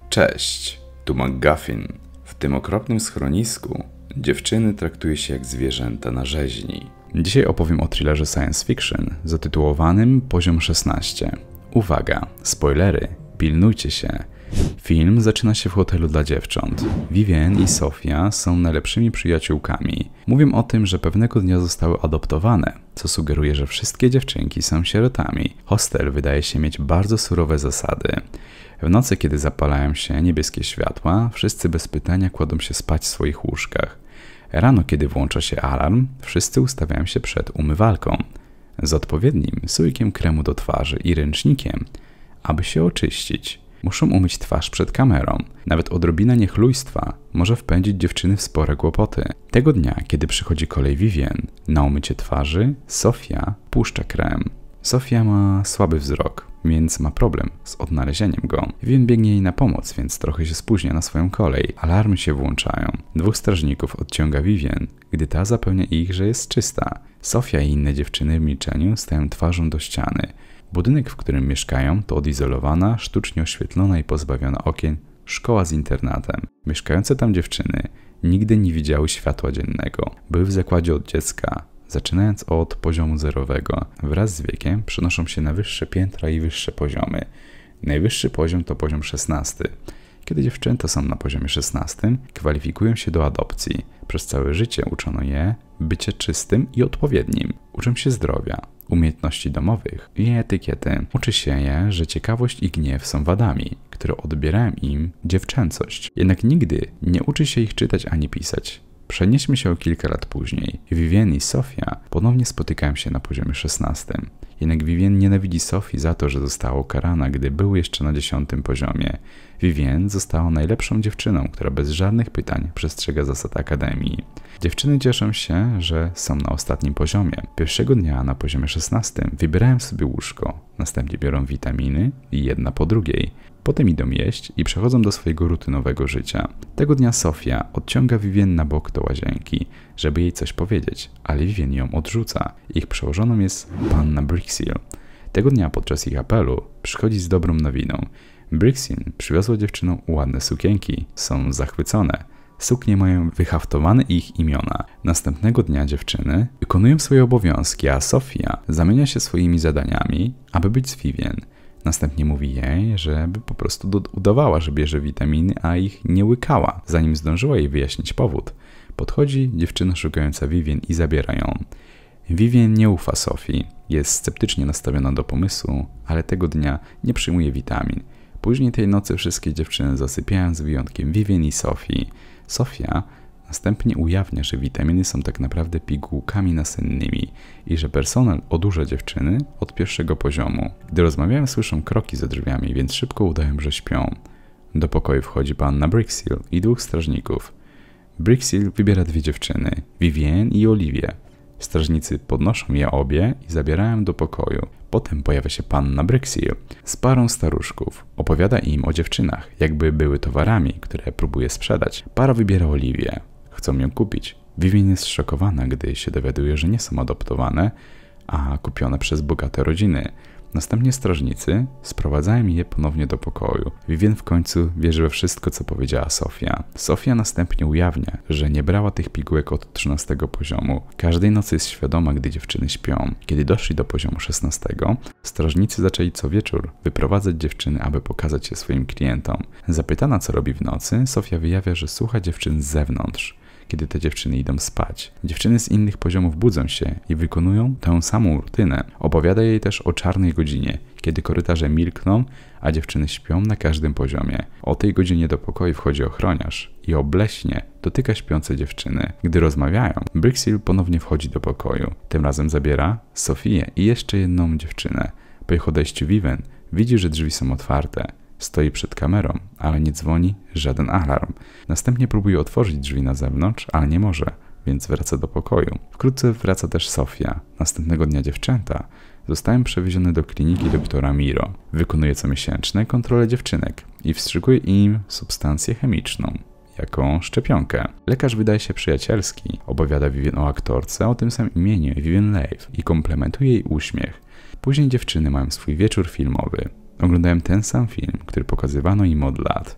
Cześć, tu McGuffin. W tym okropnym schronisku dziewczyny traktuje się jak zwierzęta na rzeźni. Dzisiaj opowiem o thrillerze science fiction zatytułowanym Poziom 16. Uwaga, spoilery, pilnujcie się. Film zaczyna się w hotelu dla dziewcząt. Vivienne i Sofia są najlepszymi przyjaciółkami. Mówią o tym, że pewnego dnia zostały adoptowane, co sugeruje, że wszystkie dziewczynki są sierotami. Hostel wydaje się mieć bardzo surowe zasady. W nocy, kiedy zapalają się niebieskie światła, wszyscy bez pytania kładą się spać w swoich łóżkach. Rano, kiedy włącza się alarm, wszyscy ustawiają się przed umywalką z odpowiednim słoikiem kremu do twarzy i ręcznikiem, aby się oczyścić. Muszą umyć twarz przed kamerą. Nawet odrobina niechlujstwa może wpędzić dziewczyny w spore kłopoty. Tego dnia, kiedy przychodzi kolej Vivienne na umycie twarzy, Sofia puszcza krem. Sofia ma słaby wzrok, więc ma problem z odnalezieniem go. Vivienne biegnie jej na pomoc, więc trochę się spóźnia na swoją kolej. Alarmy się włączają. Dwóch strażników odciąga Vivienne, gdy ta zapewnia ich, że jest czysta. Sofia i inne dziewczyny w milczeniu stają twarzą do ściany. Budynek, w którym mieszkają, to odizolowana, sztucznie oświetlona i pozbawiona okien szkoła z internatem. Mieszkające tam dziewczyny nigdy nie widziały światła dziennego. Były w zakładzie od dziecka, zaczynając od poziomu zerowego. Wraz z wiekiem przenoszą się na wyższe piętra i wyższe poziomy. Najwyższy poziom to poziom 16. Kiedy dziewczęta są na poziomie 16, kwalifikują się do adopcji. Przez całe życie uczono je bycie czystym i odpowiednim. Uczą się zdrowia, umiejętności domowych i etykiety. Uczy się je, że ciekawość i gniew są wadami, które odbierają im dziewczęcość. Jednak nigdy nie uczy się ich czytać ani pisać. Przenieśmy się o kilka lat później. Vivienne i Sofia ponownie spotykają się na poziomie 16. Jednak Vivienne nienawidzi Sofii za to, że została ukarana, gdy były jeszcze na 10. poziomie. Vivienne została najlepszą dziewczyną, która bez żadnych pytań przestrzega zasad akademii. Dziewczyny cieszą się, że są na ostatnim poziomie. Pierwszego dnia na poziomie 16 wybierają sobie łóżko, następnie biorą witaminy i jedna po drugiej. Potem idą jeść i przechodzą do swojego rutynowego życia. Tego dnia Sofia odciąga Vivienne na bok do łazienki, żeby jej coś powiedzieć, ale Vivienne ją odrzuca. Ich przełożoną jest panna Brixil. Tego dnia podczas ich apelu przychodzi z dobrą nowiną. Brixil przywiozła dziewczynom ładne sukienki. Są zachwycone. Suknie mają wyhaftowane ich imiona. Następnego dnia dziewczyny wykonują swoje obowiązki, a Sofia zamienia się swoimi zadaniami, aby być z Vivienne. Następnie mówi jej, żeby po prostu udawała, że bierze witaminy, a ich nie łykała. Zanim zdążyła jej wyjaśnić powód, podchodzi dziewczyna szukająca Vivienne i zabiera ją. Vivienne nie ufa Sofii, jest sceptycznie nastawiona do pomysłu, ale tego dnia nie przyjmuje witamin. Później tej nocy wszystkie dziewczyny zasypiają z wyjątkiem Vivienne i Sofii. Sofia następnie ujawnia, że witaminy są tak naprawdę pigułkami nasennymi i że personel odurza dziewczyny od pierwszego poziomu. Gdy rozmawiają, słyszą kroki za drzwiami, więc szybko udają, że śpią. Do pokoju wchodzi panna Brixil i dwóch strażników. Brixil wybiera dwie dziewczyny, Vivienne i Olivię. Strażnicy podnoszą je obie i zabierają do pokoju. Potem pojawia się panna Brixil z parą staruszków. Opowiada im o dziewczynach, jakby były towarami, które próbuje sprzedać. Para wybiera Oliwię. Chcą ją kupić. Vivienne jest szokowana, gdy się dowiaduje, że nie są adoptowane, a kupione przez bogate rodziny. Następnie strażnicy sprowadzają je ponownie do pokoju. Vivienne w końcu wierzy we wszystko, co powiedziała Sofia. Sofia następnie ujawnia, że nie brała tych pigułek od 13 poziomu. Każdej nocy jest świadoma, gdy dziewczyny śpią. Kiedy doszli do poziomu 16, strażnicy zaczęli co wieczór wyprowadzać dziewczyny, aby pokazać się swoim klientom. Zapytana, co robi w nocy, Sofia wyjawia, że słucha dziewczyn z zewnątrz, kiedy te dziewczyny idą spać. Dziewczyny z innych poziomów budzą się i wykonują tę samą rutynę. Opowiada jej też o czarnej godzinie, kiedy korytarze milkną, a dziewczyny śpią na każdym poziomie. O tej godzinie do pokoju wchodzi ochroniarz i obleśnie dotyka śpiące dziewczyny. Gdy rozmawiają, Brixil ponownie wchodzi do pokoju. Tym razem zabiera Sofię i jeszcze jedną dziewczynę. Po ich odejściu Vivienne widzi, że drzwi są otwarte. Stoi przed kamerą, ale nie dzwoni żaden alarm. Następnie próbuje otworzyć drzwi na zewnątrz, ale nie może, więc wraca do pokoju. Wkrótce wraca też Sofia. Następnego dnia dziewczęta zostają przewiezione do kliniki doktora Miro. Wykonuje comiesięczne kontrole dziewczynek i wstrzykuje im substancję chemiczną, jako szczepionkę. Lekarz wydaje się przyjacielski. Opowiada Vivienne o aktorce o tym samym imieniu, Vivien Leigh, i komplementuje jej uśmiech. Później dziewczyny mają swój wieczór filmowy. Oglądałem ten sam film, który pokazywano im od lat.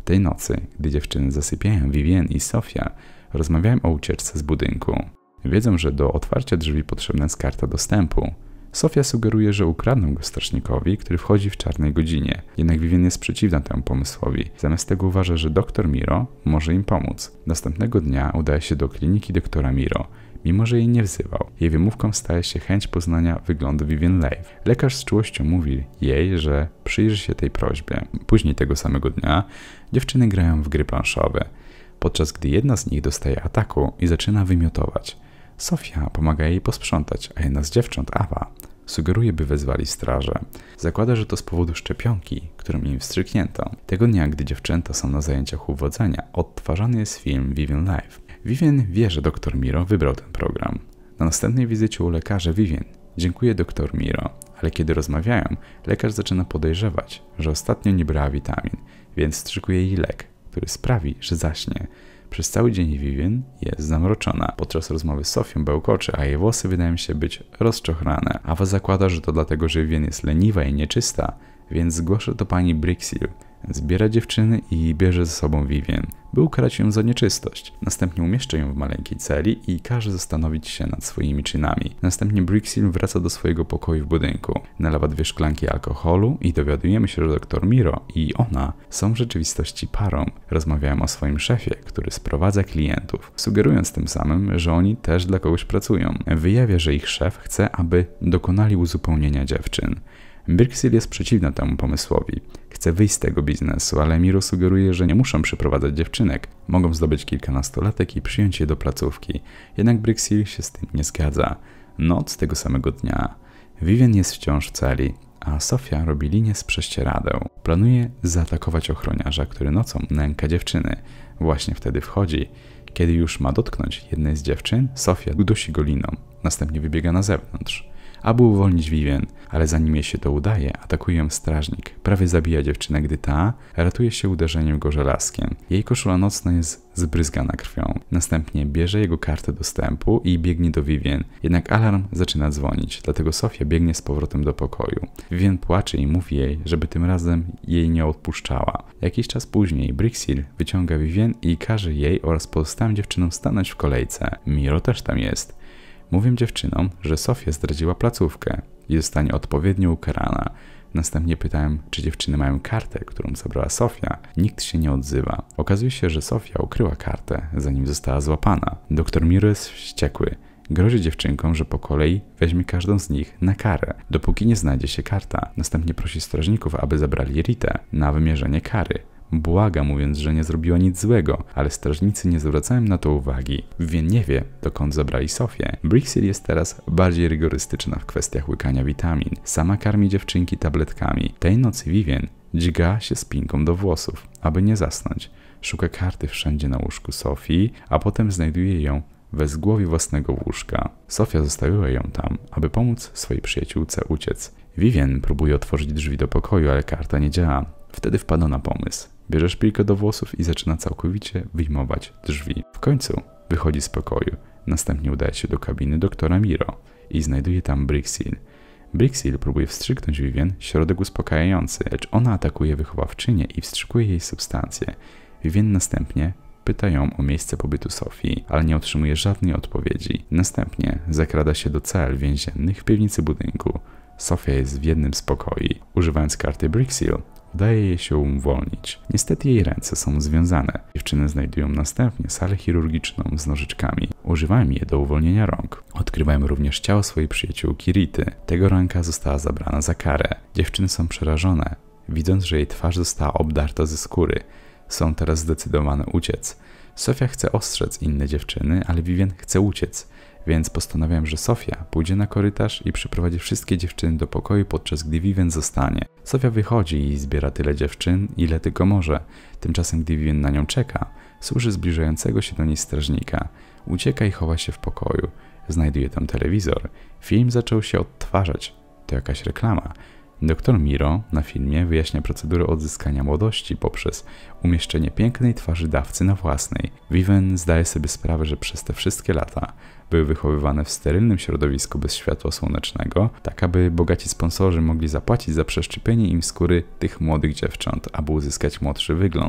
Tej nocy, gdy dziewczyny zasypiają, Vivien i Sofia rozmawiają o ucieczce z budynku. Wiedzą, że do otwarcia drzwi potrzebna jest karta dostępu. Sofia sugeruje, że ukradną go strasznikowi, który wchodzi w czarnej godzinie. Jednak Vivien jest przeciwna temu pomysłowi. Zamiast tego uważa, że dr Miro może im pomóc. Następnego dnia udaje się do kliniki doktora Miro, mimo że jej nie wzywał. Jej wymówką staje się chęć poznania wyglądu Vivien Leigh. Lekarz z czułością mówi jej, że przyjrzy się tej prośbie. Później tego samego dnia dziewczyny grają w gry planszowe, podczas gdy jedna z nich dostaje ataku i zaczyna wymiotować. Sofia pomaga jej posprzątać, a jedna z dziewcząt, Ava, sugeruje, by wezwali strażę. Zakłada, że to z powodu szczepionki, którą im wstrzyknięto. Tego dnia, gdy dziewczęta są na zajęciach uwodzenia, odtwarzany jest film Vivien Leigh. Vivien wie, że dr Miro wybrał ten program. Na następnej wizycie u lekarza Vivien dziękuję dr Miro, ale kiedy rozmawiają, lekarz zaczyna podejrzewać, że ostatnio nie brała witamin, więc wstrzykuje jej lek, który sprawi, że zaśnie. Przez cały dzień Vivien jest zamroczona. Podczas rozmowy z Sofią bełkoczy, a jej włosy wydają się być rozczochrane. Ava zakłada, że to dlatego, że Vivien jest leniwa i nieczysta, więc zgłasza to pani Brixil. Zbiera dziewczyny i bierze ze sobą Vivien, by ukarać ją za nieczystość. Następnie umieszcza ją w maleńkiej celi i każe zastanowić się nad swoimi czynami. Następnie Brixil wraca do swojego pokoju w budynku. Nalewa 2 szklanki alkoholu i dowiadujemy się, że dr Miro i ona są w rzeczywistości parą. Rozmawiają o swoim szefie, który sprowadza klientów, sugerując tym samym, że oni też dla kogoś pracują. Wyjawia, że ich szef chce, aby dokonali uzupełnienia dziewczyn. Brixil jest przeciwna temu pomysłowi. Chce wyjść z tego biznesu, ale Miro sugeruje, że nie muszą przyprowadzać dziewczynek. Mogą zdobyć kilkunastolatek i przyjąć je do placówki. Jednak Brixil się z tym nie zgadza. Noc tego samego dnia. Vivien jest wciąż w celi, a Sofia robi linię z prześcieradeł. Planuje zaatakować ochroniarza, który nocą nęka dziewczyny. Właśnie wtedy wchodzi. Kiedy już ma dotknąć jednej z dziewczyn, Sofia udusi go liną. Następnie wybiega na zewnątrz, aby uwolnić Vivien, ale zanim jej się to udaje, atakuje ją strażnik. Prawie zabija dziewczynę, gdy ta ratuje się uderzeniem go żelazkiem. Jej koszula nocna jest zbryzgana krwią. Następnie bierze jego kartę dostępu i biegnie do Vivien. Jednak alarm zaczyna dzwonić, dlatego Sofia biegnie z powrotem do pokoju. Vivien płacze i mówi jej, żeby tym razem jej nie odpuszczała. Jakiś czas później Brixil wyciąga Vivien i każe jej oraz pozostałym dziewczynom stanąć w kolejce. Miro też tam jest. Mówię dziewczynom, że Sofia zdradziła placówkę i zostanie odpowiednio ukarana. Następnie pytałem, czy dziewczyny mają kartę, którą zabrała Sofia. Nikt się nie odzywa. Okazuje się, że Sofia ukryła kartę, zanim została złapana. Dr Miro jest wściekły. Grozi dziewczynkom, że po kolei weźmie każdą z nich na karę, dopóki nie znajdzie się karta. Następnie prosi strażników, aby zabrali Ritę na wymierzenie kary. Błaga, mówiąc, że nie zrobiła nic złego, ale strażnicy nie zwracają na to uwagi. Vivien nie wie, dokąd zabrali Sofię. Brixil jest teraz bardziej rygorystyczna w kwestiach łykania witamin. Sama karmi dziewczynki tabletkami. Tej nocy Vivien dźga się spinką do włosów, aby nie zasnąć. Szuka karty wszędzie na łóżku Sofii, a potem znajduje ją we zgłowie własnego łóżka. Sofia zostawiła ją tam, aby pomóc swojej przyjaciółce uciec. Vivien próbuje otworzyć drzwi do pokoju, ale karta nie działa. Wtedy wpada na pomysł. Bierze szpilkę do włosów i zaczyna całkowicie wyjmować drzwi. W końcu wychodzi z pokoju. Następnie udaje się do kabiny doktora Miro i znajduje tam Brixil. Brixil próbuje wstrzyknąć Vivien środek uspokajający, lecz ona atakuje wychowawczynię i wstrzykuje jej substancję. Vivien następnie pyta ją o miejsce pobytu Sofii, ale nie otrzymuje żadnej odpowiedzi. Następnie zakrada się do cel więziennych w piwnicy budynku. Sofia jest w jednym z pokoi. Używając karty Brixil, udaje jej się uwolnić. Niestety jej ręce są związane. Dziewczyny znajdują następnie salę chirurgiczną z nożyczkami. Używają je do uwolnienia rąk. Odkrywają również ciało swojej przyjaciółki Rity. Tego ranka została zabrana za karę. Dziewczyny są przerażone, widząc, że jej twarz została obdarta ze skóry. Są teraz zdecydowane uciec. Sofia chce ostrzec inne dziewczyny, ale Vivien chce uciec. Więc postanawiam, że Sofia pójdzie na korytarz i przyprowadzi wszystkie dziewczyny do pokoju, podczas gdy Vivien zostanie. Sofia wychodzi i zbiera tyle dziewczyn, ile tylko może. Tymczasem, gdy Vivien na nią czeka, słyszy zbliżającego się do niej strażnika. Ucieka i chowa się w pokoju. Znajduje tam telewizor. Film zaczął się odtwarzać. To jakaś reklama. Dr Miro na filmie wyjaśnia procedurę odzyskania młodości poprzez umieszczenie pięknej twarzy dawcy na własnej. Vivien zdaje sobie sprawę, że przez te wszystkie lata były wychowywane w sterylnym środowisku bez światła słonecznego, tak aby bogaci sponsorzy mogli zapłacić za przeszczepienie im skóry tych młodych dziewcząt, aby uzyskać młodszy wygląd. Twarz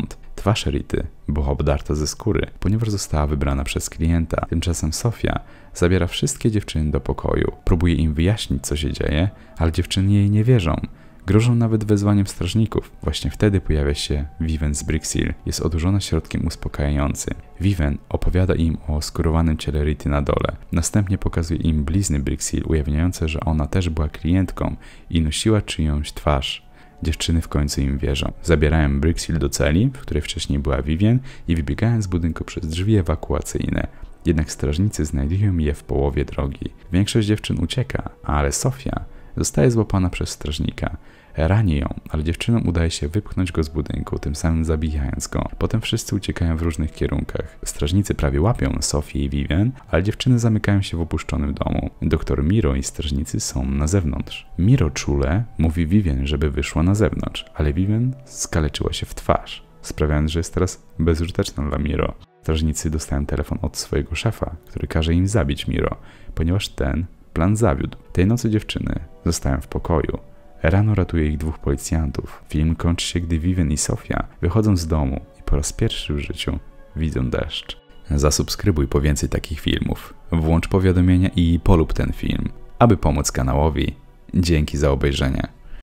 Twarz Rity była obdarta ze skóry, ponieważ została wybrana przez klienta. Tymczasem Sofia zabiera wszystkie dziewczyny do pokoju. Próbuje im wyjaśnić, co się dzieje, ale dziewczyny jej nie wierzą. Grożą nawet wezwaniem strażników. Właśnie wtedy pojawia się Vivian z Brickseal. Jest odurzona środkiem uspokajającym. Vivian opowiada im o skórowanym ciele Rity na dole. Następnie pokazuje im blizny Brickseal, ujawniające, że ona też była klientką i nosiła czyjąś twarz. Dziewczyny w końcu im wierzą. Zabierają Brickseal do celi, w której wcześniej była Vivian, i wybiegają z budynku przez drzwi ewakuacyjne. Jednak strażnicy znajdują je w połowie drogi. Większość dziewczyn ucieka, ale Sofia zostaje złapana przez strażnika. Rani ją, ale dziewczynom udaje się wypchnąć go z budynku, tym samym zabijając go. Potem wszyscy uciekają w różnych kierunkach. Strażnicy prawie łapią Sofię i Vivian, ale dziewczyny zamykają się w opuszczonym domu. Doktor Miro i strażnicy są na zewnątrz. Miro czule mówi Vivian, żeby wyszła na zewnątrz, ale Vivian skaleczyła się w twarz, sprawiając, że jest teraz bezużyteczna dla Miro. Strażnicy dostają telefon od swojego szefa, który każe im zabić Miro, ponieważ ten plan zawiódł. Tej nocy dziewczyny zostają w pokoju. Rano ratuje ich 2 policjantów. Film kończy się, gdy Vivian i Sofia wychodzą z domu i po raz pierwszy w życiu widzą deszcz. Zasubskrybuj po więcej takich filmów. Włącz powiadomienia i polub ten film, aby pomóc kanałowi. Dzięki za obejrzenie.